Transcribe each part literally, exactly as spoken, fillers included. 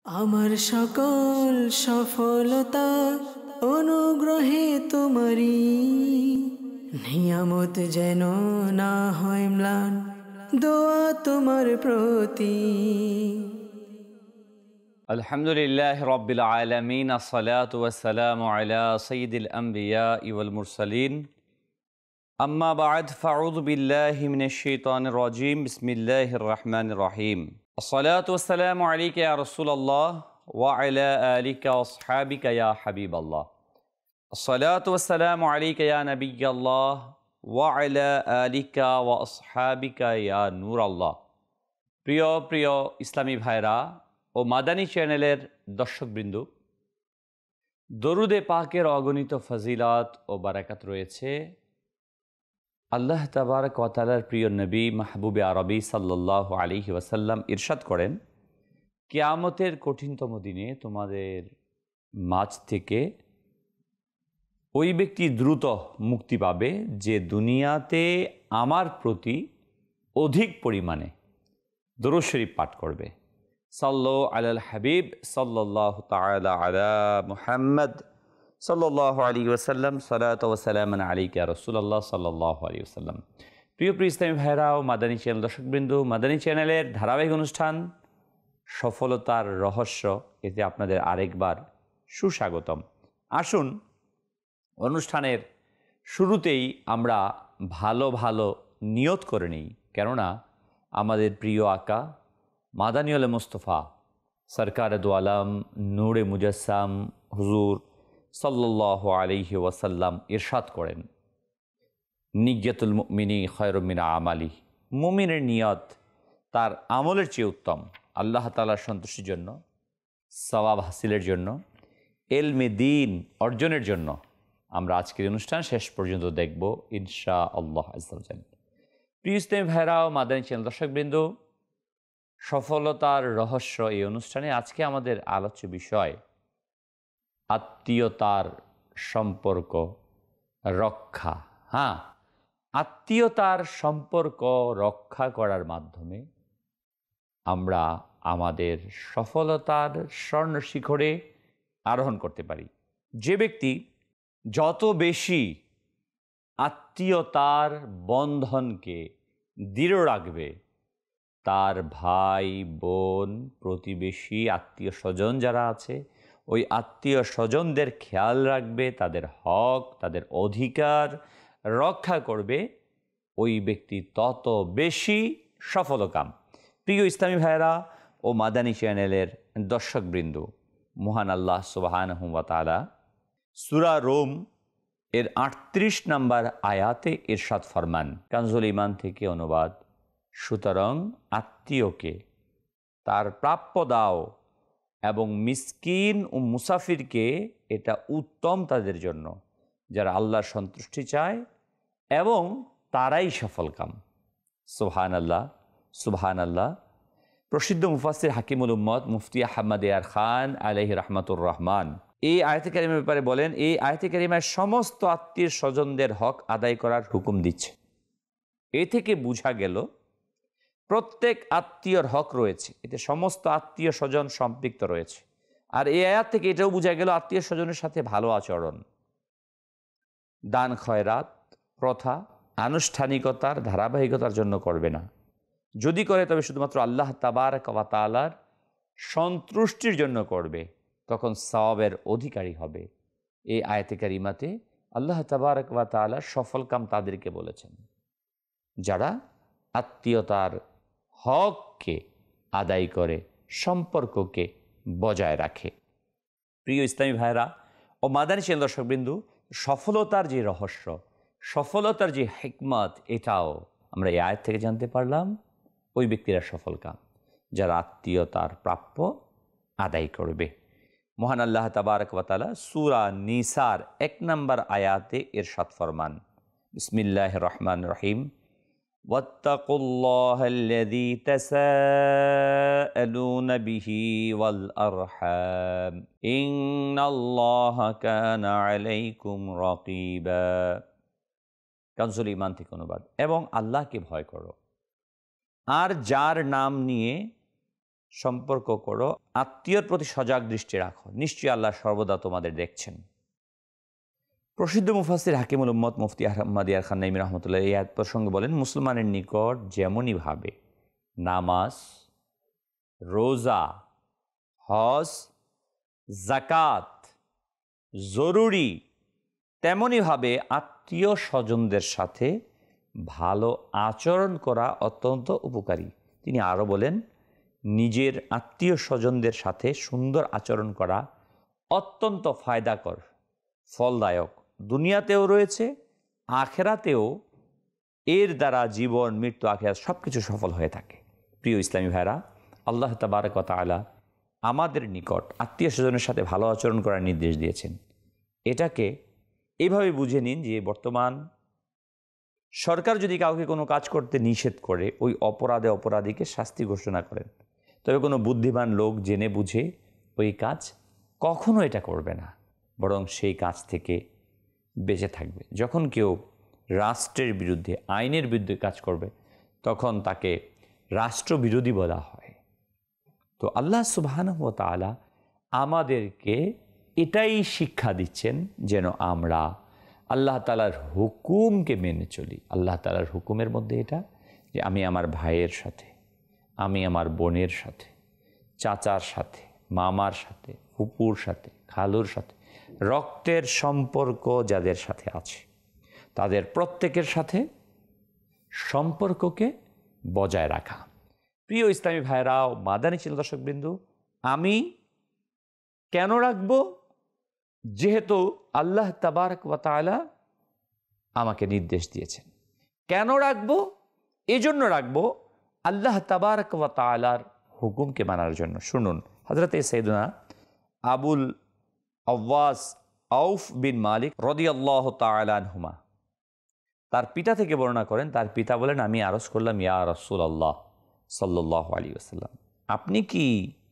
আমার সকল সফলতা অনুগ্রহে তোমারি, নিয়ামত যেন না হয় ম্লান, দোয়া তোমার প্রতি। আলহামদুলিল্লাহ রব্বিল আলামিন, আসসালাতু ওয়াসসালামু আলা সাইয়্যিদিল আমবিয়া ওয়াল মুরসালিন, আম্মা বা'দ, ফাউযু বিল্লাহি মিনাশ শাইতানির রাজীম, বিসমিল্লাহির রহমানির রহিম। আসসালাতু ওয়াসসালামু আলাইকা ইয়া রাসূলুল্লাহ ওয়া আলা আলিকা ওয়া আসহাবিকা ইয়া হাবিবাল্লাহ। আসসালাতু ওয়াসসালামু আলাইকা ইয়া নাবিয়্যাল্লাহ ওয়া আলা আলিকা ওয়া আসহাবিকা ইয়া নূরাল্লাহ। প্রিয় প্রিয় ইসলামী ভাইরা ও মাদানী চ্যানেলের দর্শকবৃন্দ, দরুদে পাকের অগণিত ফজিলাত ও বারাকাত রয়েছে। আল্লাহ তাবারক ওয়া তাআলার প্রিয় নবী মাহবুবে আরবি সাল্লাল্লাহু আলাইহি ওয়াসাল্লাম ইরশাদ করেন, কিয়ামতের কঠিনতম দিনে তোমাদের মাঝ থেকে ওই ব্যক্তি দ্রুত মুক্তি পাবে যে দুনিয়াতে আমার প্রতি অধিক পরিমাণে দরুদ শরীফ পাঠ করবে। সাল্লু আলাল হাবিব সাল্লাল্লাহু তাআলা আলা মুহাম্মদ সাল্লাল্লাহু আলাইহি ওয়াসাল্লাম, সালাতু ওয়া সালামান আলাইকা ইয়া রাসূলুল্লাহ সাল্লাল্লাহু আলাইহি ওয়াসাল্লাম। প্রিয় প্রিয় ইসলামী ভাইরা ও মাদানী চ্যানেল দর্শকবৃন্দ, মাদানী চ্যানেলের ধারাবাহিক অনুষ্ঠান সফলতার রহস্য, এতে আপনাদের আরেকবার সুস্বাগতম। আসুন অনুষ্ঠানের শুরুতেই আমরা ভালো ভালো নিয়ত করে নিই, কেননা আমাদের প্রিয় আকা মাদানীউল মুস্তফা সরকার দু আলম নূরে মুজাসসাম হুজুর সাল্লাল্লাহু আলাইহি ওয়াসাল্লাম ইরশাদ করেন, নিয়্যাতুল মুমিনি খায়রুম মিন আমালি, মুমিনের নিয়ত তার আমলের চেয়ে উত্তম। আল্লাহ তাআলার সন্তুষ্টির জন্য, সওয়াব হাসিলের জন্য, ইলমে দ্বীন অর্জনের জন্য আমরা আজকের অনুষ্ঠান শেষ পর্যন্ত দেখব ইনশাআল্লাহ আযজা ওয়া জাল। প্রিয় ইসলামী ভাইরা ও মাদানী চ্যানেল দর্শকবৃন্দ, সফলতার রহস্য এই অনুষ্ঠানে আজকে আমাদের আলোচ্য বিষয় আত্মীয়তার সম্পর্ক রক্ষা। হ্যাঁ, আত্মীয়তার সম্পর্ক রক্ষা করার মাধ্যমে আমরা আমাদের সফলতার স্বর্ণ শিখরে আরোহণ করতে পারি। যে ব্যক্তি যত বেশি আত্মীয়তার বন্ধনকে দৃঢ় রাখবে, তার ভাই বোন প্রতিবেশী আত্মীয় স্বজন যারা আছে, ওই আত্মীয় স্বজনদের খেয়াল রাখবে, তাদের হক তাদের অধিকার রক্ষা করবে, ওই ব্যক্তি তত বেশি সফলকাম। প্রিয় ইসলামী ভাইরা ও মাদানী চ্যানেলের দর্শকবৃন্দ, মহান আল্লাহ সুবহানাহু ওয়া তাআলা সূরা রুম এর আটত্রিশ নম্বর আয়াতে ইরশাদ ফরমান, কানজুল ঈমান থেকে অনুবাদ, সুতরাং আত্মীয়কে তার প্রাপ্য দাও এবং মিসকিন ও মুসাফিরকে, এটা উত্তম তাদের জন্য যারা আল্লাহর সন্তুষ্টি চায় এবং তারাই সফলকাম। সুবহানাল্লাহ, সুবহানাল্লাহ। প্রসিদ্ধ মুফাসসির হাকিমুল উম্মত মুফতি আহমদ ইয়ার খান আলাইহি রাহমাতুর রহমান এই আয়াতে কারিমার ব্যাপারে বলেন, এই আয়াতে কারিমায় সমস্ত আত্মীয় স্বজনদের হক আদায় করার হুকুম দিচ্ছে। এ থেকে বোঝা গেল প্রত্যেক আত্মীয়র হক রয়েছে, এতে সমস্ত আত্মীয় স্বজন সম্পৃক্ত রয়েছে। আর এই আয়াত থেকে এটাও বোঝা গেল আত্মীয় স্বজনের সাথে ভালো আচরণ, দান খয়রাত প্রথা আনুষ্ঠানিকতার ধারাবাহিকতার জন্য করবে না। যদি করে তবে শুধুমাত্র আল্লাহ তাবারক ওয়া তাআলার সন্তুষ্টির জন্য করবে, তখন সওয়াবের অধিকারী হবে। এই আয়াতে কারিমাতে আল্লাহ তাবারক ওয়া তাআলা সফলকাম তাদেরকে বলেছেন যারা আত্মীয়তার হককে আদায় করে, সম্পর্ককে বজায় রাখে। প্রিয় ইসলামী ভাইরা ও মাদানী চ্যানেল দর্শকবৃন্দু, সফলতার যে রহস্য, সফলতার যে হিকমত, এটাও আমরা এই আয়াত থেকে জানতে পারলাম। ওই ব্যক্তিরা সফলকাম যারা আত্মীয়তার প্রাপ্য আদায় করবে। মহান আল্লাহ তাবারক ওয়া তাআলা সূরা নিসার এক নম্বর আয়াতে ইরশাদ ফরমান, বিসমিল্লাহির রহমানির রহিম, ওয়াত্তাকুল্লাহাল্লাযী তাসাআলুনা বিহি ওয়াল আরহাম ইন্নাল্লাহা কানা আলাইকুম রাকিবা। কানজুল ঈমান থেকে অনুবাদ, এবং আল্লাহকে ভয় করো আর যার নাম নিয়ে সম্পর্ক করো, আত্মীয়র প্রতি সজাগ দৃষ্টি রাখো, নিশ্চয়ই আল্লাহ সর্বদা তোমাদের দেখছেন। প্রসিদ্ধ মুফাসসির হাকিমুল উম্মত মুফতি আহমদ ইয়ার খান নাইমি রহমতুল্লাহ এই আয়াত প্রসঙ্গে বলেন, মুসলমানের নিকট যেমনইভাবে নামাজ, রোজা, হজ, যাকাত জরুরি, তেমনইভাবে আত্মীয় স্বজনদের সাথে ভালো আচরণ করা অত্যন্ত উপকারী। তিনি আরও বলেন, নিজের আত্মীয় স্বজনদের সাথে সুন্দর আচরণ করা অত্যন্ত ফায়দাকর, ফলদায়ক, দুনিয়াতেও রয়েছে, আখেরাতেও এর দ্বারা জীবন, মৃত্যু, আখেরাত সব কিছু সফল হয়ে থাকে। প্রিয় ইসলামী ভাইরা, আল্লাহ তাবারক ওয়া তাআলা আমাদের নিকট আত্মীয় স্বজনের সাথে ভালো আচরণ করার নির্দেশ দিয়েছেন। এটাকে এইভাবে বুঝে নিন যে বর্তমান সরকার যদি কাউকে কোনো কাজ করতে নিষেধ করে, ওই অপরাধে অপরাধীকে শাস্তি ঘোষণা করেন, তবে কোনো বুদ্ধিমান লোক জেনে বুঝে ওই কাজ কখনো এটা করবে না, বরং সেই কাজ থেকে বেঁচে থাকবে। যখন কেউ রাষ্ট্রের বিরুদ্ধে, আইনের বিরুদ্ধে কাজ করবে, তখন তাকে রাষ্ট্রবিরোধী বলা হয়। তো আল্লাহ সুবহানাহু ওয়া তাআলা আমাদেরকে এটাই শিক্ষা দিচ্ছেন যেন আমরা আল্লাহ তাআলার হুকুমকে মেনে চলি। আল্লাহ তাআলার হুকুমের মধ্যে এটা যে আমি আমার ভাইয়ের সাথে, আমি আমার বোনের সাথে, চাচার সাথে, মামার সাথে, ফুপুর সাথে, খালুর সাথে, রক্তের সম্পর্ক যাদের সাথে আছে তাদের প্রত্যেকের সাথে সম্পর্ককে বজায় রাখা। প্রিয় ইসলামী ভাইরা ও মাদানী চ্যানেল দর্শকবৃন্দু, আমি কেন রাখবো? যেহেতু আল্লাহ তাবারক ওয়া তাআলা আমাকে নির্দেশ দিয়েছেন। কেন রাখবো? এজন্য রাখবো আল্লাহ তাবারক ওয়া তাআলার হুকুমকে মানার জন্য। শুনুন, হযরতে সাইয়েদনা আবুল আওয়াস আউফ বিন মালিক রাদিয়াল্লাহু তাআলা আনহুমা তার পিতা থেকে বর্ণনা করেন, তার পিতা বলেন, আমি আরজ করলাম, ইয়া রাসূলুল্লাহ সাল্লাল্লাহু আলাইহি ওয়াসাল্লাম, আপনি কি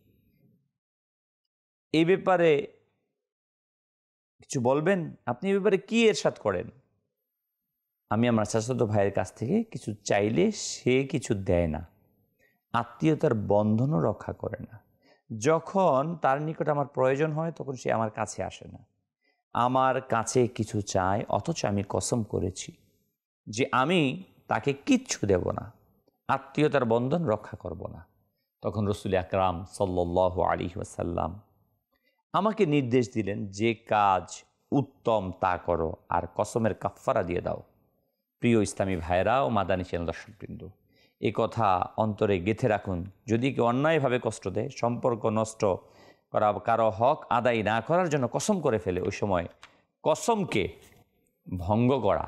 এই ব্যাপারে কিছু বলবেন? আপনি এই ব্যাপারে কি ইরশাদ করেন? আমি আমার চাচাতো ভাইয়ের কাছ থেকে কিছু চাইলে সে কিছু দেয় না, আত্মীয়তার বন্ধনও রক্ষা করে না। যখন তার নিকট আমার প্রয়োজন হয় তখন সে আমার কাছে আসে না, আমার কাছে কিছু চায়, অথচ আমি কসম করেছি যে আমি তাকে কিচ্ছু দেব না, আত্মীয়তার বন্ধন রক্ষা করব না। তখন রাসূল আকরাম সাল্লাল্লাহু আলাইহি ওয়াসাল্লাম আমাকে নির্দেশ দিলেন, যে কাজ উত্তম তা করো আর কসমের কাফফারা দিয়ে দাও। প্রিয় ইসলামী ভাইরা ও মাদানী চ্যানেল দর্শকবৃন্দ, এই কথা অন্তরে গেঁথে রাখুন। যদি কেউ অন্যায়ভাবে কষ্ট দেয়, সম্পর্ক নষ্ট করা, কারো হক আদায় না করার জন্য কসম করে ফেলে, ওই সময় কসমকে ভঙ্গ করা,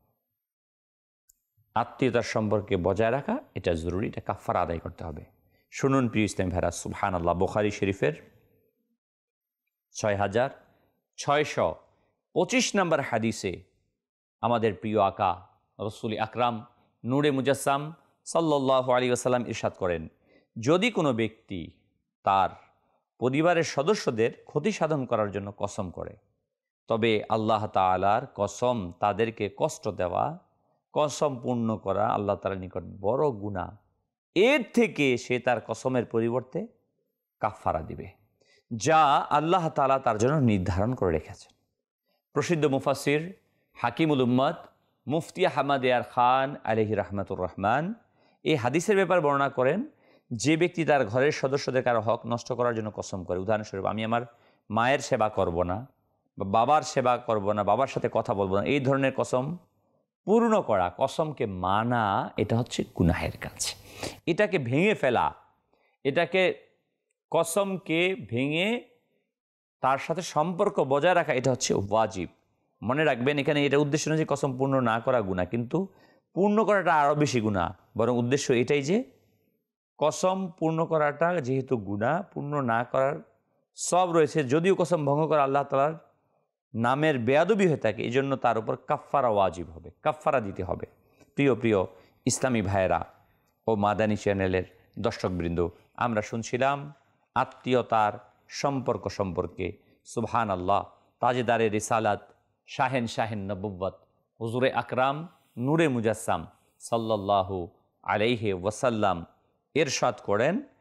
আত্মীয়তার সম্পর্কে বজায় রাখা, এটা জরুরি, এটা কাফফারা আদায় করতে হবে। শুনুন প্রিয় ইসলামী ভাইরা, সুবহানাল্লাহ, বুখারী শরীফের ছয় হাজার ছয়শ পঁচিশ নম্বর হাদিসে আমাদের প্রিয় আকা রাসূল আকরাম নূরে মুজাসসাম সাল্লাল্লাহু আলাইহি ওয়াসাল্লাম ইরশাদ করেন, যদি কোনো ব্যক্তি তার পরিবারের সদস্যদের ক্ষতি সাধন করার জন্য কসম করে, তবে আল্লাহ তাআলার কসম তাদেরকে কষ্ট দেওয়া, কসম পূর্ণ করা আল্লাহ তাআলার নিকট বড় গুনাহ, এর থেকে সে তার কসমের পরিবর্তে কাফফারা দিবে, যা আল্লাহ তাআলা তার জন্য নির্ধারণ করে রেখেছেন। প্রসিদ্ধ মুফাসসির হাকিমুল উম্মত মুফতি আহমদ ইয়ার খান আলাইহি রাহমাতুর রহমান এই হাদিসের ব্যাপার বর্ণনা করেন, যে ব্যক্তি তার ঘরের সদস্যদের কারো হক নষ্ট করার জন্য কসম করে, উদাহরণস্বরূপ আমি আমার মায়ের সেবা করব না, বা বাবার সেবা করব না, বাবার সাথে কথা বলবো না, এই ধরনের কসম পূর্ণ করা, কসমকে মানা, এটা হচ্ছে গুনাহের কাজ। এটাকে ভেঙে ফেলা, এটাকে কসমকে ভেঙে তার সাথে সম্পর্ক বজায় রাখা, এটা হচ্ছে ওয়াজিব। মনে রাখবেন, এখানে এটা উদ্দেশ্য নয় যে কসম পূর্ণ না করা গুনাহ, কিন্তু পূর্ণ করাটা আরও বেশি গুনাহ, বরং উদ্দেশ্য এটাই যে কসম পূর্ণ করাটা যেহেতু গুনাহ, পূর্ণ না করার সব রয়েছে, যদিও কসম ভঙ্গ করা আল্লাহ তাআলার নামের বেয়াদবি হয়ে থাকে, এই জন্য তার উপর কাফফারা ওয়াজিব হবে, কাফফারা দিতে হবে। প্রিয় প্রিয় ইসলামী ভাইয়েরা ও মাদানী চ্যানেলের দর্শকবৃন্দ, আমরা শুনছিলাম আত্মীয়তার সম্পর্ক সম্পর্কে। সুবহানাল্লাহ, তাজেদারে রিসালাত, শাহেন শাহেন নবুব্বত হুজুরে আকরাম নূরে মুজাসসাম সাল্লাল্লাহু আলাইহি ওয়াসাল্লাম ইরশাদ করেন,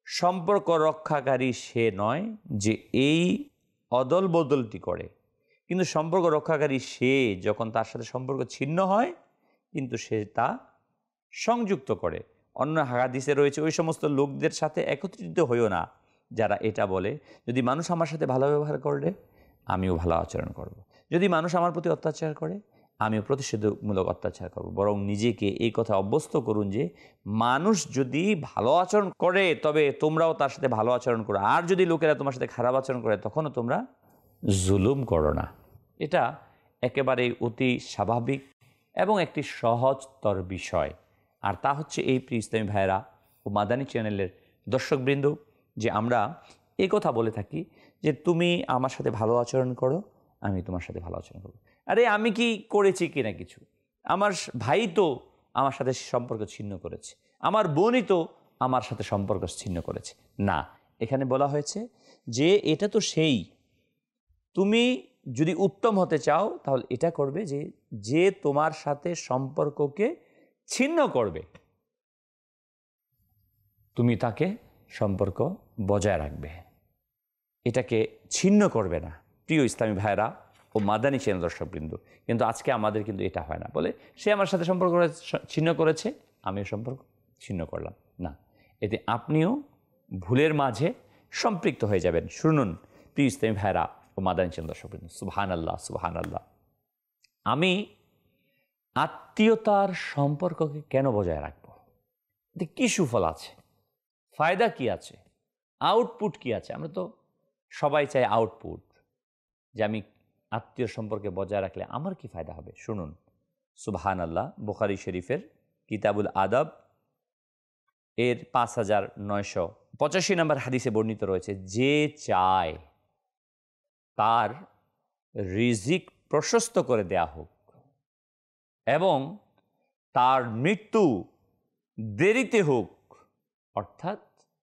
সম্পর্ক রক্ষাকারী সে নয় যে এই অদল বদলটি করে, কিন্তু সম্পর্ক রক্ষাকারী সে যখন তার সাথে সম্পর্ক ছিন্ন হয় কিন্তু সে তা সংযুক্ত করে। অন্য হাদিসে রয়েছে, ওই সমস্ত লোকদের সাথে একত্রিত হইও না যারা এটা বলে, যদি মানুষ আমার সাথে ভালো ব্যবহার করলে আমিও ভালো আচরণ করব। যদি মানুষ আমার প্রতি অত্যাচার করে আমিও প্রতিষেধমূলক অত্যাচার করব। বরং নিজেকে এই কথা অভ্যস্ত করুন যে মানুষ যদি ভালো আচরণ করে তবে তোমরাও তার সাথে ভালো আচরণ করো, আর যদি লোকেরা তোমার সাথে খারাপ আচরণ করে তখনও তোমরা জুলুম করো না। এটা একেবারে অতি স্বাভাবিক এবং একটি সহজতর বিষয়। আর তা হচ্ছে এই প্রিয় ইসলামী ভাইয়েরা ও মাদানী চ্যানেলের দর্শকবৃন্দ, যে আমরা এই কথা বলে থাকি যে তুমি আমার সাথে ভালো আচরণ করো, আমি তোমার সাথে ভালো আচরণ করবো। আরে আমি কি করেছি কিনা কিছু? আমার ভাই তো আমার সাথে সম্পর্ক ছিন্ন করেছে, আমার বোনই তো আমার সাথে সম্পর্ক ছিন্ন করেছে। না, এখানে বলা হয়েছে যে এটা তো সেই, তুমি যদি উত্তম হতে চাও তাহলে এটা করবে যে যে তোমার সাথে সম্পর্ককে ছিন্ন করবে তুমি তাকে সম্পর্ক বজায় রাখবে, এটাকে ছিন্ন করবে না। প্রিয় ইসলামী ভাইরা ও মাদানী চ্যানেল দর্শকবৃন্দ, কিন্তু আজকে আমাদের কিন্তু এটা হয় না। বলে সে আমার সাথে সম্পর্ক ছিন্ন করেছে আমিও সম্পর্ক ছিন্ন করলাম না, এতে আপনিও ভুলের মাঝে সম্পৃক্ত হয়ে যাবেন। শুনুন প্রিয় ইসলামী ভাইরা ও মাদানী চ্যানেল দর্শকবৃন্দ, সুবহান আল্লাহ সুবহান আল্লাহ। আমি আত্মীয়তার সম্পর্ককে কেন বজায় রাখবো? এতে কী সুফল আছে, ফায়দা কি আছে, আউটপুট কি আছে? আমরা তো সবাই চাই আউটপুট, যে আমি আত্মীয় সম্পর্কে বজায় রাখলে আমার কি ফায়দা হবে। শুনুন সুবহান আল্লাহ, বুখারী শরীফের কিতাবুল আদব এর পাঁচ হাজার নয়শো পঁচাশি নম্বর হাদিসে বর্ণিত রয়েছে, যে চায় তার রিজিক প্রশস্ত করে দেয়া হোক এবং তার মৃত্যু দেরিতে হোক, অর্থাৎ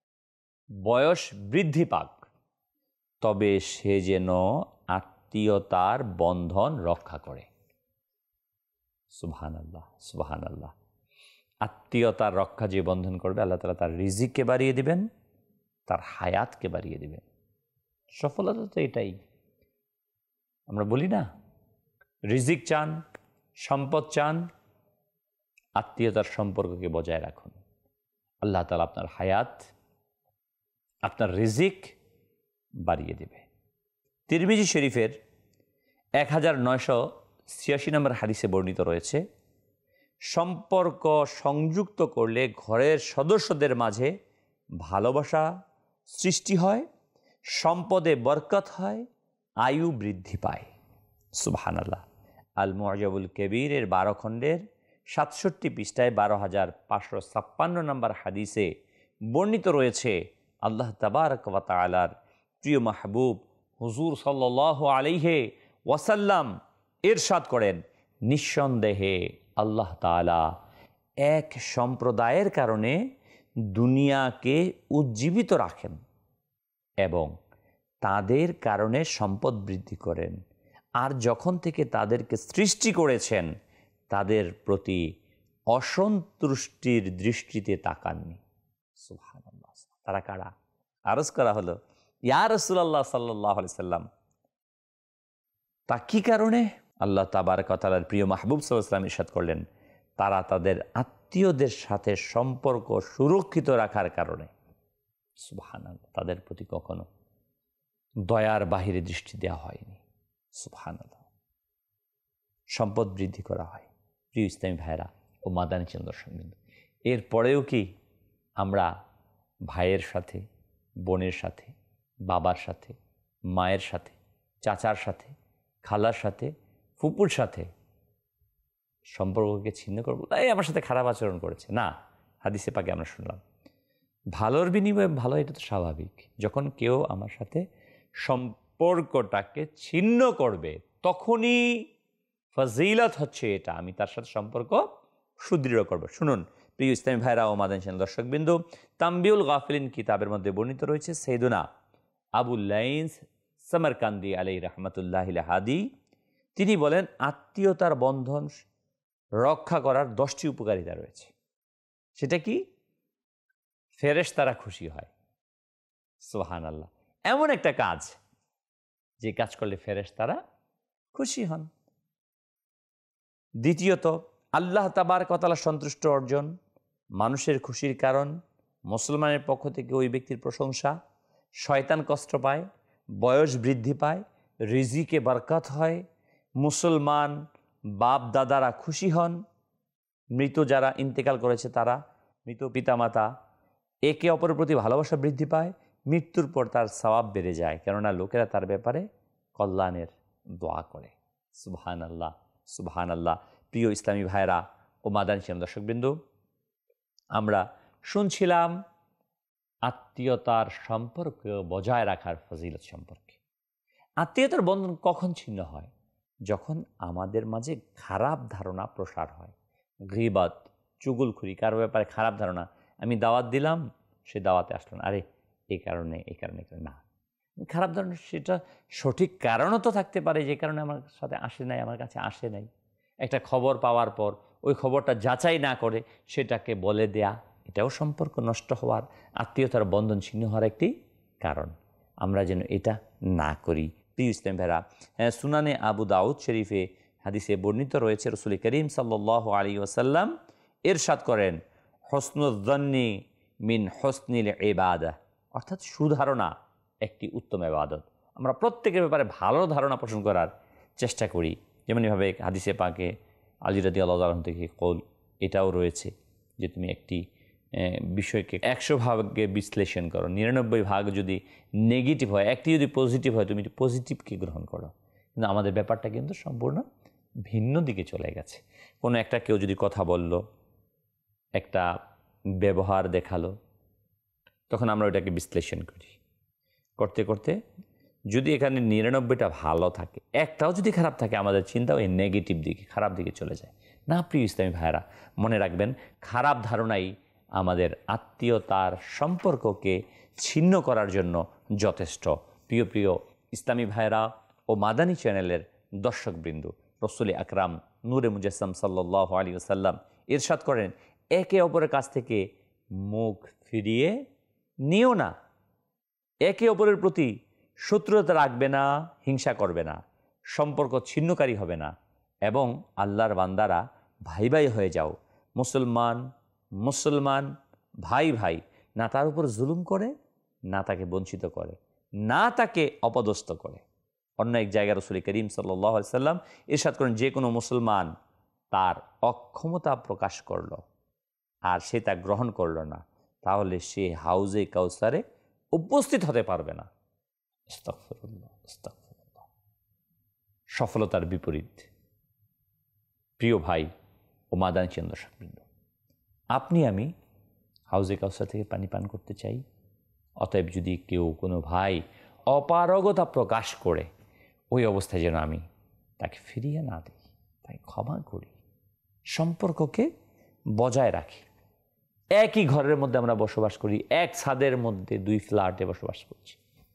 বয়স বৃদ্ধি পাক, তবে সে যেন আত্মীয়তার বন্ধন রক্ষা করে। সুবহানাল্লাহ সুবহানাল্লাহ। আত্মীয়তার রক্ষা যে বন্ধন করবে আল্লাহ তাআলা তার রিজিককে বাড়িয়ে দিবেন, তার হায়াতকে বাড়িয়ে দিবেন। সফলতা তো এটাই। আমরা বলি না, রিজিক চান, সম্পদ চান, আত্মীয়তার সম্পর্ককে বজায় রাখুন, আল্লাহ তাআলা আপনার হায়াত, আপনার রিজিক বাড়িয়ে দেবে। তিরমিজি শরীফের এক হাজার নয়শো ছিয়াশি নম্বর হাদিসে বর্ণিত রয়েছে, সম্পর্ক সংযুক্ত করলে ঘরের সদস্যদের মাঝে ভালোবাসা সৃষ্টি হয়, সম্পদে বরকত হয়, আয়ু বৃদ্ধি পায়। সুবহানাল্লাহ। আল মুআজাবুল কবিরের বারো খণ্ডের সাতষট্টি পৃষ্ঠায় বারো হাজার পাঁচশো ছাপ্পান্ন নম্বর হাদিসে বর্ণিত রয়েছে, আল্লাহ তাবারক ওয়া তাআলার প্রিয় মাহবুব হুজুর সাল্লাল্লাহু আলাইহি ওয়াসাল্লাম ইরশাদ করেন, নিঃসন্দেহে আল্লাহ তাআলা এক সম্প্রদায়ের কারণে দুনিয়াকে উজ্জীবিত রাখেন এবং তাদের কারণে সম্পদ বৃদ্ধি করেন, আর যখন থেকে তাদেরকে সৃষ্টি করেছেন তাদের প্রতি অসন্তুষ্টির দৃষ্টিতে তাকাননি। সুবহানাল্লাহ। তারা কারা? আরজ করা হলো, ইয়া রাসূলুল্লাহ সাল্লাল্লাহু আলাইহি সাল্লাম, তা কি কারণে? আল্লাহ তাবারক ওয়া তাআলার প্রিয় মাহবুব সাল্লাল্লাহু আলাইহি ওয়াসাল্লাম ইরশাদ করলেন, তারা তাদের আত্মীয়দের সাথে সম্পর্ক সুরক্ষিত রাখার কারণে। সুবহানাল্লাহ। তাদের প্রতি কখনো দয়ার বাহিরে দৃষ্টি দেওয়া হয়নি। সুবহানাল্লাহ। সম্পদ বৃদ্ধি করা হয়। প্রিয় ইসলামী ভাইরা ও মাদানী চ্যানেল দর্শকবৃন্দ, এরপরেও কি আমরা ভাইয়ের সাথে, বোনের সাথে, বাবার সাথে, মায়ের সাথে, চাচার সাথে, খালার সাথে, ফুপুর সাথে সম্পর্ককে ছিন্ন করবো? তাই আমার সাথে খারাপ আচরণ করেছে না, হাদিসে পাকে আমরা শুনলাম ভালোর বিনিময়ে ভালো, এটা তো স্বাভাবিক। যখন কেউ আমার সাথে সম্পর্কটাকে ছিন্ন করবে তখনই ফজিলত হচ্ছে এটা, আমি তার সাথে সম্পর্ক সুদৃঢ় করব। শুনুন প্রিয় ইসলামী ভাইরা ও মাদানী চ্যানেল দর্শকবৃন্দ, তাম্বিউল গাফিলিন কিতাবের মধ্যে বর্ণিত রয়েছে, সৈয়দনা আবুল লাইন্স সমরকান্দি আলাইহি রাহমাতুল্লাহিল হাদি তিনি বলেন, আত্মীয়তার বন্ধন রক্ষা করার দশটি উপকারিতা রয়েছে। সেটা কি? ফেরেশতারা খুশি হয়। সুবহানাল্লাহ, এমন একটা কাজ যে কাজ করলে ফেরেশতারা খুশি হন। দ্বিতীয়ত, আল্লাহ তাবারক ওয়া তাআলা সন্তুষ্ট অর্জন, মানুষের খুশির কারণ, মুসলমানের পক্ষ থেকে ওই ব্যক্তির প্রশংসা, শয়তান কষ্ট পায়, বয়স বৃদ্ধি পায়, রিজিকে বরকত হয়, মুসলমান বাপ দাদারা খুশি হন, মৃত যারা ইন্তেকাল করেছে তারা, মৃত পিতামাতা, একে অপরের প্রতি ভালোবাসা বৃদ্ধি পায়, মৃত্যুর পর তার সওয়াব বেড়ে যায়, কেননা লোকেরা তার ব্যাপারে কল্যাণের দোয়া করে। সুবহানাল্লাহ, সুবহানাল্লাহ। প্রিয় ইসলামী ভাইরা ও মাদানী চ্যানেল দর্শকবৃন্দ, আমরা শুনছিলাম আত্মীয়তার সম্পর্ক বজায় রাখার ফজিলত সম্পর্কে। আত্মীয়তার বন্ধন কখন ছিন্ন হয়? যখন আমাদের মাঝে খারাপ ধারণা প্রসার হয়, গীবত, চুগলখুরি, কারো ব্যাপারে খারাপ ধারণা। আমি দাওয়াত দিলাম, সে দাওয়াতে আসলো না, আরে এই কারণে এই কারণে না, খারাপ ধারণা। সেটা সঠিক কারণও তো থাকতে পারে যে কারণে আমার সাথে আসে নাই, আমার কাছে আসে নাই। একটা খবর পাওয়ার পর ওই খবরটা যাচাই না করে সেটাকে বলে দেয়া, এটাও সম্পর্ক নষ্ট হওয়ার, আত্মীয়তার বন্ধন ছিন্ন হওয়ার একটি কারণ। আমরা যেন এটা না করি। প্রিয় ইসলাম ভাইরা, হ্যাঁ, সুনানে আবু দাউদ শরীফে হাদিসে বর্ণিত রয়েছে, রসুল করিম সাল্লাল্লাহু আলাইহি ওয়াসাল্লাম ইরশাদ করেন, হসনুজ্জন্নি মিন হসনিল ইবাদাহ, অর্থাৎ সুধারণা একটি উত্তম ইবাদত। আমরা প্রত্যেকের ব্যাপারে ভালো ধারণা পোষণ করার চেষ্টা করি। যেমন এভাবে হাদিসে পাকে আলী রাদিয়াল্লাহু আনহু থেকে কওল এটাও রয়েছে যে তুমি একটি বিষয়কে একশো ভাগে বিশ্লেষণ করো, নিরানব্বই ভাগ যদি নেগেটিভ হয়, একটি যদি পজিটিভ হয়, তুমি পজিটিভকে গ্রহণ করো। কিন্তু আমাদের ব্যাপারটা কিন্তু সম্পূর্ণ ভিন্ন দিকে চলে গেছে। কোনো একটা কেউ যদি কথা বলল, একটা ব্যবহার দেখালো, তখন আমরা ওইটাকে বিশ্লেষণ করি, করতে করতে যদি এখানে নিরানব্বইটা ভালো থাকে, একটাও যদি খারাপ থাকে, আমাদের চিন্তা ওই নেগেটিভ দিকে, খারাপ দিকে চলে যায়। না প্রিয় ইসলামী ভাইয়েরা, মনে রাখবেন, খারাপ ধারণাই আমাদের আত্মীয়তার সম্পর্ককে ছিন্ন করার জন্য যথেষ্ট। প্রিয় প্রিয় ইসলামী ভাইয়েরা ও মাদানী চ্যানেলের দর্শকবৃন্দ, রসুল আকরাম নূরে মুজাসসাম সাল্লাল্লাহু আলাইহি ওয়াসাল্লাম ইরশাদ করেন, একে অপরের কাছ থেকে মুখ ফিরিয়ে নিও না, একে অপরের প্রতি শত্রুতা রাখবে না, হিংসা করবে না, সম্পর্ক ছিন্নকারী হবে না, এবং আল্লাহর বান্দারা ভাই ভাই হয়ে যাও। মুসলমান মুসলমান ভাই ভাই না তার উপর জুলুম করে, না তাকে বঞ্চিত করে, না তাকে অপদস্থ করে। অন্য এক জায়গায় রাসূল করিম সাল্লাল্লাহু আলাইহি ওয়াসাল্লাম ইরশাদ করেন, যে কোনো মুসলমান তার অক্ষমতা প্রকাশ করল আর সে তা গ্রহণ করল না, তাহলে সে হাউজে কাউসারে উপস্থিত হতে পারবে না। আস্তাগফিরুল্লাহ, আস্তাগফিরুল্লাহ। সফলতার বিপরীত। প্রিয় ভাই ও মাদানী চ্যানেল দর্শকবৃন্দ, আপনি আমি হাউজে কাউসার থেকে পানি পান করতে চাই। অতএব যদি কেউ কোনো ভাই অপারগতা প্রকাশ করে, ওই অবস্থায় যেন আমি তাকে ফিরিয়ে না দিই, তাই ক্ষমা করি, সম্পর্ককে বজায় রাখি। একই ঘরের মধ্যে আমরা বসবাস করি, এক ছাদের মধ্যে দুই ফ্ল্যাটে বসবাস করছি,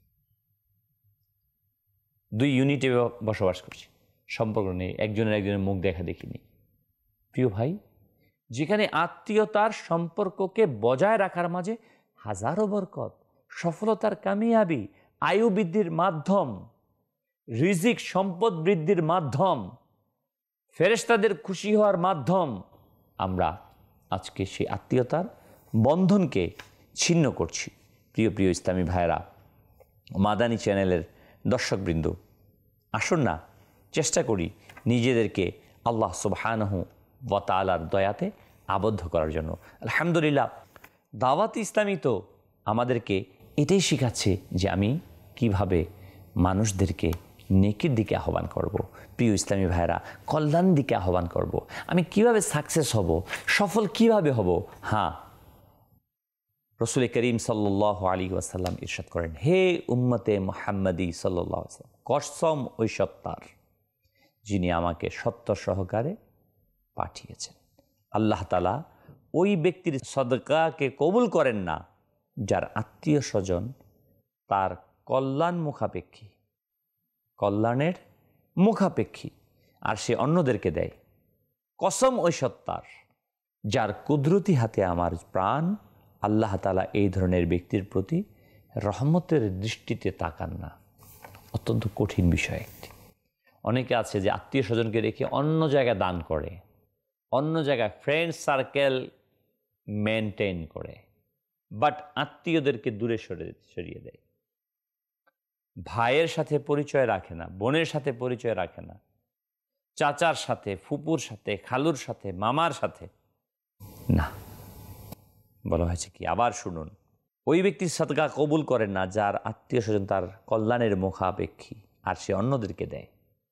দুই ইউনিটে বসবাস করছি, সম্পর্ক নেই, একজনের একজনের মুখ দেখা দেখিনি। প্রিয় ভাই, যেখানে আত্মীয়তার সম্পর্ককে বজায় রাখার মাঝে হাজারো বরকত, সফলতার কামিয়াবি, আয়ু বৃদ্ধির মাধ্যম, রিজিক সম্পদ বৃদ্ধির মাধ্যম, ফেরেশতাদের খুশি হওয়ার মাধ্যম, আমরা আজকে সেই আত্মীয়তার বন্ধনকে ছিন্ন করছি। প্রিয় প্রিয় ইসলামী ভাইরা, মাদানী চ্যানেলের দর্শকবৃন্দ, আসুন না চেষ্টা করি নিজেদেরকে আল্লাহ সুবহানাহু ওয়া তাআলার দয়াতে আবদ্ধ করার জন্য। আলহামদুলিল্লাহ, দাওয়াত ইসলামী তো আমাদেরকে এটাই শেখাচ্ছে যে আমি কিভাবে মানুষদেরকে নেকির দিকে আহ্বান করব। প্রিয় ইসলামী ভাইরা, কল্যাণ দিকে আহ্বান করব। আমি কিভাবে সাকসেস হব, সফল কিভাবে হব। হ্যাঁ, রসুল করিম সাল্লাল্লাহু আলাইহি ওয়াসাল্লাম ইরশাদ করেন, হে উম্মতে মুহাম্মাদি সাল্লাল্লাহু আলাইহি ওয়াসাল্লাম, কসম ওই সত্তার যিনি আমাকে সত্য সহকারে পাঠিয়েছেন। আল্লাহ তাআলা ওই ব্যক্তির সদকাকে কবুল করেন না যার আত্মীয় স্বজন তার কল্যাণ মুখাপেক্ষী, কল্যাণের মুখাপেক্ষী, আর সে অন্যদেরকে দেয়। কসম ওই সত্তার যার কুদরতি হাতে আমার প্রাণ, আল্লাহ তাআলা এই ধরনের ব্যক্তির প্রতি রহমতের দৃষ্টিতে তাকান না, অত্যন্ত কঠিন বিষয় একটি। অনেকে আছে যে আত্মীয় স্বজনকে রেখে অন্য জায়গায় দান করে, অন্য জায়গায় ফ্রেন্ড সার্কেল মেনটেন করে, বাট আত্মীয়দেরকে দূরে সরে সরিয়ে দেয়। ভাইয়ের সাথে পরিচয় রাখে না, বোনের সাথে পরিচয় রাখে না, চাচার সাথে, ফুপুর সাথে, খালুর সাথে, মামার সাথে না। বলা হয়েছে কি, আবার শুনুন, ওই ব্যক্তির সাদকা কবুল করেন না যার আত্মীয় স্বজন তার কল্যাণের মুখাপেক্ষী আর সে অন্যদেরকে দেয়।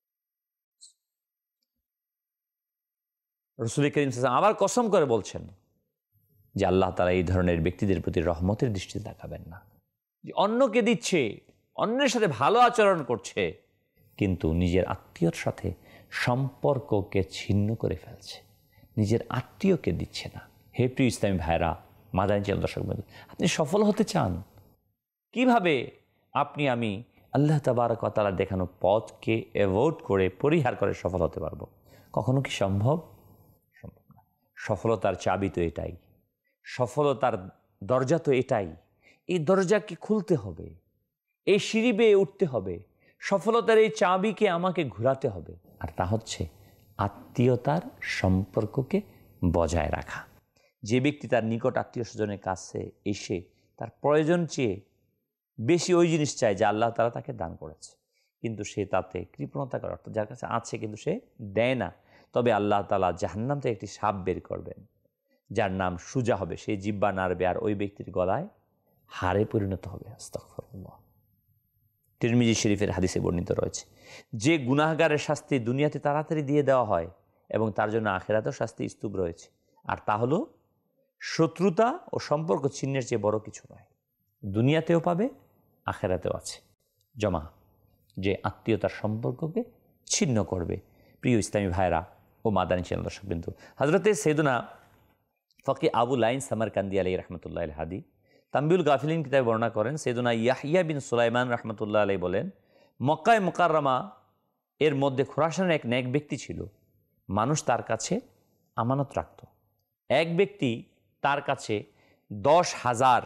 রাসূল করিম সাল্লাল্লাহু আলাইহি ওয়াসাল্লাম আবার কসম করে বলছেন যে আল্লাহ তাআলা এই ধরনের ব্যক্তিদের প্রতি রহমতের দৃষ্টিতে তাকাবেন না, যে অন্যকে দিচ্ছে, অন্যের সাথে ভালো আচরণ করছে, কিন্তু নিজের আত্মীয়র সাথে সম্পর্ককে ছিন্ন করে ফেলছে, নিজের আত্মীয়কে দিচ্ছে না। হে প্রিয় ইসলামী ভাইরা, মাদানী চ্যানেল দর্শক বন্ধু, আপনি সফল হতে চান, কিভাবে আপনি আমি আল্লাহ তাবারক ওয়া তাআলার দেখানো পথকে অ্যাভয়েড করে, পরিহার করে সফল হতে পারবো? কখনো কি সম্ভব? সম্ভব না। সফলতার চাবি তো এটাই, সফলতার দরজা তো এটাই। এই দরজাকে খুলতে হবে, এই সিঁড়ি বেয়ে উঠতে হবে, সফলতার এই চাবিকে আমাকে ঘোরাতে হবে, আর তা হচ্ছে আত্মীয়তার সম্পর্ককে বজায় রাখা। যে ব্যক্তি তার নিকট আত্মীয় স্বজনের কাছে এসে তার প্রয়োজন চেয়ে বেশি ওই জিনিস চায় যা আল্লাহ তাআলা তাকে দান করেছে, কিন্তু সে তাতে কৃপণতা করে, অর্থাৎ যার কাছে আছে কিন্তু সে দেয় না, তবে আল্লাহ তাআলা জাহান্নাম থেকে একটি সাপ বের করবেন যার নাম সুজা হবে, সেই জিহ্বা নাড়বে আর ওই ব্যক্তির গলায় হাড়ে পরিণত হবে। আস্তাগফিরুল্লাহ। তিরমিজি শরীফের হাদিসে বর্ণিত রয়েছে, যে গুনাহগারের শাস্তি দুনিয়াতে তাড়াতাড়ি দিয়ে দেওয়া হয় এবং তার জন্য আখিরাতেও শাস্তি স্তূপ রয়েছে, আর তা হলো শত্রুতা ও সম্পর্ক ছিন্নের চেয়ে বড় কিছু নয়। দুনিয়াতেও পাবে, আখিরাতেও আছে জমা, যে আত্মীয়তার সম্পর্ককে ছিন্ন করবে। প্রিয় ইসলামী ভাইরা ও মাদানী চ্যানেল দর্শক বিন্দু, হযরতে সাইয়েদুনা ফকি আবু লাইন সামারকান্দি আলাইহি রাহমাতুল্লাহ আল হাদি তানবিউল গাফিলিন কিতাবে বর্ণনা করেন, সাইয়েদুনা ইয়াহইয়া বিন সুলাইমান রাহমাতুল্লাহ আলাইহি বলেন, মক্কায় মুকাররমা এর মধ্যে খোরাসানের এক নেক ব্যক্তি ছিল। মানুষ তার কাছে আমানত রাখত। এক ব্যক্তি তার কাছে দশ হাজার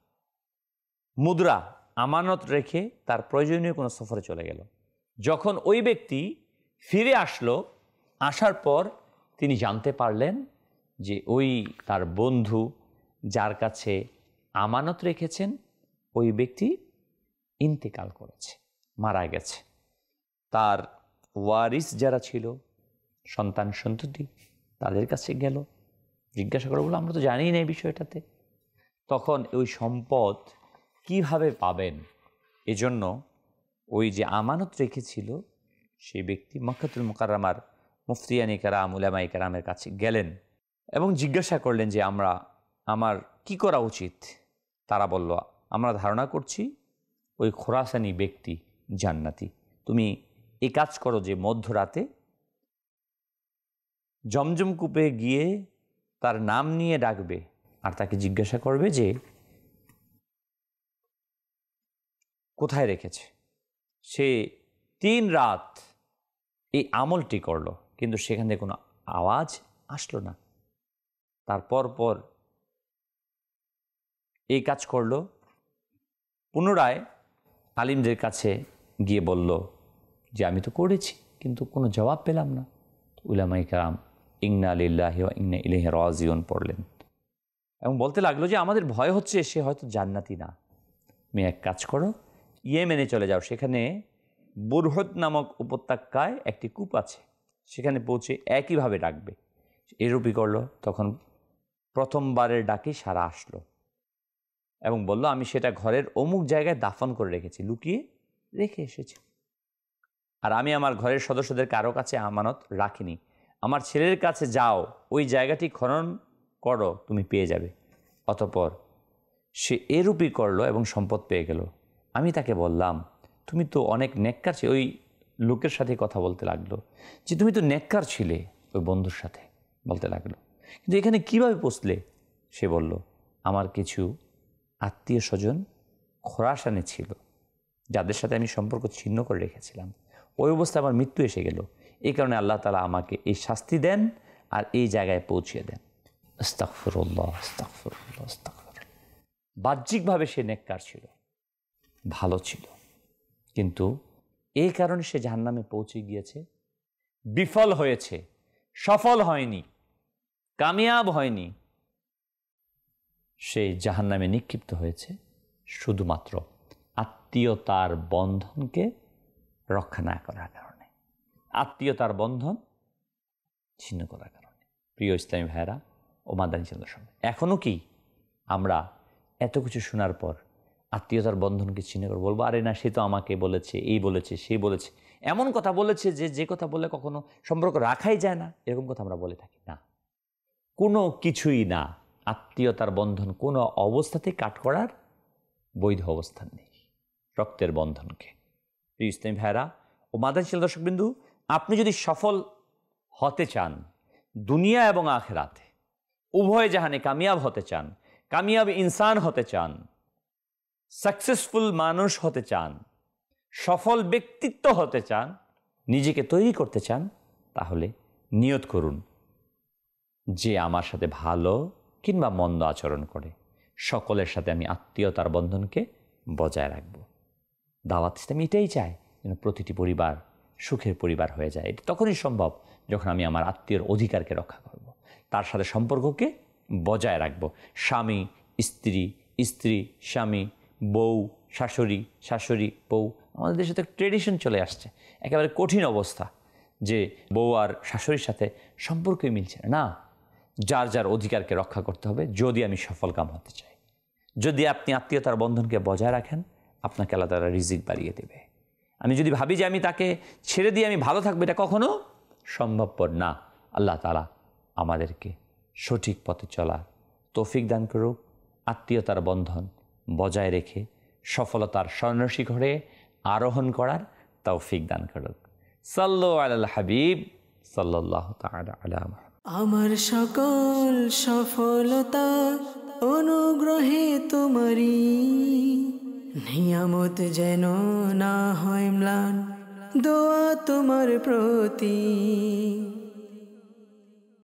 মুদ্রা আমানত রেখে তার প্রয়োজনীয় কোনো সফরে চলে গেল। যখন ওই ব্যক্তি ফিরে আসলো, আসার পর তিনি জানতে পারলেন যে ওই তার বন্ধু যার কাছে আমানত রেখেছেন ওই ব্যক্তি ইন্তেকাল করেছে, মারা গেছে। তার ওয়ারিস যারা ছিল, সন্তান সন্ততি, তাদের কাছে গেল, জিজ্ঞাসা করে বলল, আমরা তো জানি না এই বিষয়টাতে। তখন ওই সম্পদ কিভাবে পাবেন, এজন্য ওই যে আমানত রেখেছিল সেই ব্যক্তি মক্কাতুল মুকাররমার মুফতিয়ানি কেরাম, উলামায়ে কেরামের কাছে গেলেন এবং জিজ্ঞাসা করলেন যে আমরা আমার কি করা উচিত। তারা বলল, আমরা ধারণা করছি ওই খোরাসানি ব্যক্তি জান্নাতি, তুমি এই কাজ করো যে মধ্যরাতে জমজম কূপে গিয়ে তার নাম নিয়ে ডাকবে আর তাকে জিজ্ঞাসা করবে যে কোথায় রেখেছে। সে তিন রাত এই আমলটি করলো, কিন্তু সেখান থেকে কোনো আওয়াজ আসলো না। তারপর পর এই কাজ করলো, পুনরায় আলিমদের কাছে গিয়ে বলল যে আমি তো করেছি কিন্তু কোনো জবাব পেলাম না। উলামায়ে কেরাম ইন্না লিল্লাহি ওয়া ইন্না ইলাইহি রাজিউন পড়লেন এবং বলতে লাগলো যে আমাদের ভয় হচ্ছে সে হয়তো জান্নাতি না, তুমি এক কাজ করো, ইয়েমেনে চলে যাও, সেখানে বুরহত নামক উপত্যকায় একটি কূপ আছে, সেখানে পৌঁছে একইভাবে ডাকবে। এরূপই করলো। তখন প্রথমবারের ডাকে সারা আসলো এবং বলল, আমি সেটা ঘরের অমুক জায়গায় দাফন করে রেখেছি, লুকিয়ে রেখে এসেছি, আর আমি আমার ঘরের সদস্যদের কারো কাছে আমানত রাখিনি। আমার ছেলের কাছে যাও, ওই জায়গাটি খনন করো, তুমি পেয়ে যাবে। অতঃপর সে এরূপই করলো এবং সম্পদ পেয়ে গেল। আমি তাকে বললাম, তুমি তো অনেক নেককার ছিলে। ওই লোকের সাথে কথা বলতে লাগলো যে তুমি তো নেককার ছিলে, ওই বন্ধুর সাথে বলতে লাগলো, কিন্তু এখানে কিভাবে পৌঁছলে? সে বলল, আমার কিছু আত্মীয় স্বজন খোরাসানে ছিল যাদের সাথে আমি সম্পর্ক ছিন্ন করে রেখেছিলাম, ওই অবস্থায় আমার মৃত্যু এসে গেল। এই কারণে আল্লাহ তাআলা আমাকে এই শাস্তি দেন আর এই জায়গায় পৌঁছিয়ে দেন। আস্তাগফিরুল্লাহ, আস্তাগফিরুল্লাহ, আস্তাগফিরুল্লাহ। বাহ্যিকভাবে সে নেককার ছিল, ভালো ছিল, কিন্তু এই কারণে সে জাহান্নামে পৌঁছে গিয়েছে, বিফল হয়েছে, সফল হয়নি, কামিয়াব হয়নি। সে জাহান্নামে নিক্ষিপ্ত হয়েছে শুধুমাত্র আত্মীয়তার বন্ধনকে রক্ষা না করার কারণে, আত্মীয়তার বন্ধন ছিন্ন করার কারণে। প্রিয় ইসলামী ভাইয়েরা ও মাদানী চ্যানেলের সঙ্গে এখনও কি আমরা এত কিছু শোনার পর আত্মীয়তার বন্ধনকে ছিন্ন করে বলবো, আরে না, সে তো আমাকে বলেছে, এই বলেছে, সে বলেছে, এমন কথা বলেছে যে যে কথা বললে কখনো সম্পর্ক রাখাই যায় না, এরকম কথা আমরা বলে থাকি না। কোনো কিছুই না, আত্মীয়তার বন্ধন কোনো অবস্থাতেই কাট করার বৈধ অবস্থান নেই, রক্তের বন্ধনকে। প্রিয় ইসলামী ভাইয়েরা ও মাদানী চ্যানেল দর্শকবিন্দু, আপনি যদি সফল হতে চান দুনিয়া এবং আখিরাতে, উভয় জাহানে কামিয়াব হতে চান, কামিয়াব ইনসান হতে চান, সাকসেসফুল মানুষ হতে চান, সফল ব্যক্তিত্ব হতে চান, নিজেকে তৈরি করতে চান, তাহলে নিয়ত করুন যে আমার সাথে ভালো কিংবা মন্দ আচরণ করে সকলের সাথে আমি আত্মীয়তার বন্ধনকে বজায় রাখব। দাওয়াত ইসলাম এটাই চায় যেন প্রতিটি পরিবার সুখের পরিবার হয়ে যায়। এটা তখনই সম্ভব যখন আমি আমার আত্মীয়র অধিকারকে রক্ষা করব, তার সাথে সম্পর্ককে বজায় রাখব। স্বামী স্ত্রী, স্ত্রী স্বামী, বউ শাশুড়ি, শাশুড়ি বউ। আমাদের দেশে তো ট্রেডিশন চলে আসছে, একেবারে কঠিন অবস্থা যে বউ আর শাশুড়ির সাথে সম্পর্কই মিলছে না। যার যার অধিকারকে রক্ষা করতে হবে যদি আমি সফলকাম হতে চাই। যদি আপনি আত্মীয়তার বন্ধনকে বজায় রাখেন, আপনাকে আল্লাহ তাআলা রিজিক বাড়িয়ে দেবে। আমি যদি ভাবি যে আমি তাকে ছেড়ে দিয়ে আমি ভালো থাকবো, এটা কখনো সম্ভবপর না। আল্লাহ তাআলা আমাদেরকে সঠিক পথে চলার তৌফিক দান করুক, আত্মীয়তার বন্ধন বজায় রেখে সফলতার স্বর্ণশিখরে আরোহণ করার তৌফিক দান করুক। সাল্লু আলাল হাবিব সাল্লাল্লাহু তাআলা আলা মুহাম্মদ। আমার সকল সফলতা অনুগ্রহে তোমারি, নিয়ামত যেন না হয় ম্লান, দোয়া তোমার প্রতি।